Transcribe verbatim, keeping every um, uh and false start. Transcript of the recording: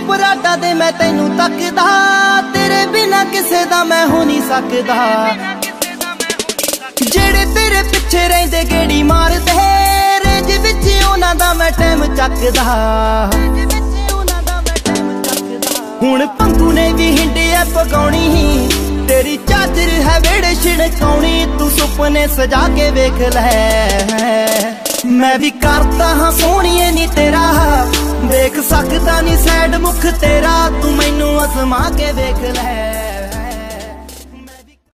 ਪਰਾਟਾ ਦੇ ਮੈਂ ਤੈਨੂੰ ਤੱਕਦਾ, ਤੇਰੇ ਬਿਨਾ ਕਿਸੇ ਦਾ ਮੈਂ ਹੋ ਨਹੀਂ ਸਕਦਾ। ਜਿਹੜੇ ਤੇਰੇ ਪਿੱਛੇ ਰਹਿੰਦੇ ਗੇੜੀ ਮਾਰਦੇ, ਰੇਂਜ ਵਿੱਚ ਉਹਨਾਂ ਦਾ ਮੈਂ ਟਾਈਮ ਚੱਕਦਾ। ਹੁਣ ਪੰਗੂ ਨੇ ਵੀ ਹਿੰਡਿਆ ਪਗਾਉਣੀ, ਤੇਰੀ ਚਾਦਰ ਹੈ ਵੇੜੇ ਛਿੜਕਾਉਣੀ। ਤੂੰ ਸੁਪਨੇ ਸਜਾ ਕੇ ਵੇਖ ਲੈ, ਮੈਂ ਵੀ ਕਰਦਾ ਹਾਂ ਸੋਹਣੀਏ ਨੀ ਤੇਰਾ, ਦੇਖ ਸਕਦਾ ਨੀ ਸੈਡ ਮੁਖ ਤੇਰਾ। ਤੂੰ ਮੈਨੂੰ ਅਜ਼ਮਾ ਕੇ ਵੇਖ ਲੈ।